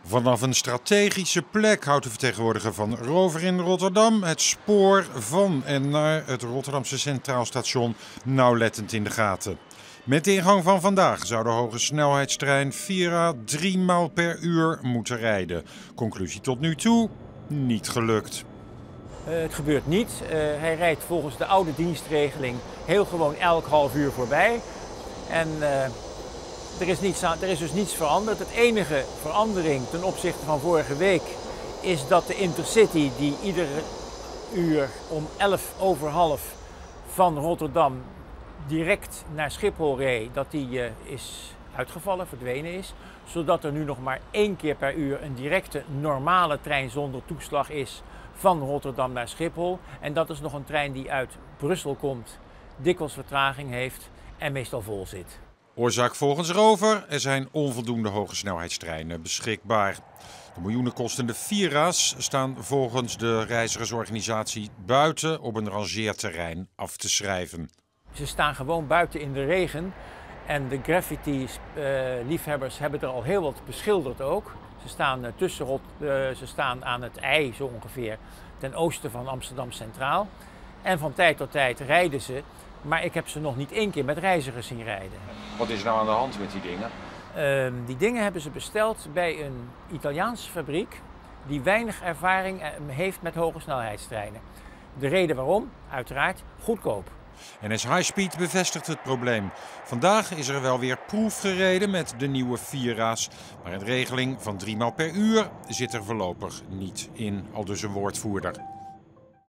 Vanaf een strategische plek houdt de vertegenwoordiger van Rover in Rotterdam het spoor van en naar het Rotterdamse Centraal Station nauwlettend in de gaten. Met de ingang van vandaag zou de hoge snelheidstrein Vira 3 maal per uur moeten rijden. Conclusie tot nu toe, niet gelukt. Het gebeurt niet. Hij rijdt volgens de oude dienstregeling heel gewoon elk half uur voorbij. En er is dus niets veranderd. Het enige verandering ten opzichte van vorige week is dat de Intercity, die iedere uur om 11:30 van Rotterdam direct naar Schiphol reed, dat die is uitgevallen, verdwenen is. Zodat er nu nog maar 1 keer per uur een directe normale trein zonder toeslag is van Rotterdam naar Schiphol. En dat is nog een trein die uit Brussel komt, dikwijls vertraging heeft en meestal vol zit. Oorzaak volgens Rover, er zijn onvoldoende hogesnelheidstreinen beschikbaar. De miljoenen kostende Vira's staan volgens de reizigersorganisatie buiten op een rangeerterrein af te schrijven. Ze staan gewoon buiten in de regen en de graffiti-liefhebbers hebben er al heel wat beschilderd ook. Ze staan aan het IJ zo ongeveer ten oosten van Amsterdam Centraal. En van tijd tot tijd rijden ze, maar ik heb ze nog niet 1 keer met reizigers zien rijden. Wat is er nou aan de hand met die dingen? Die dingen hebben ze besteld bij een Italiaanse fabriek die weinig ervaring heeft met hoge snelheidstreinen. De reden waarom? Uiteraard goedkoop. NS High Speed bevestigt het probleem. Vandaag is er wel weer proef gereden met de nieuwe Vira's. Maar een regeling van 3 maal per uur zit er voorlopig niet in, aldus een woordvoerder.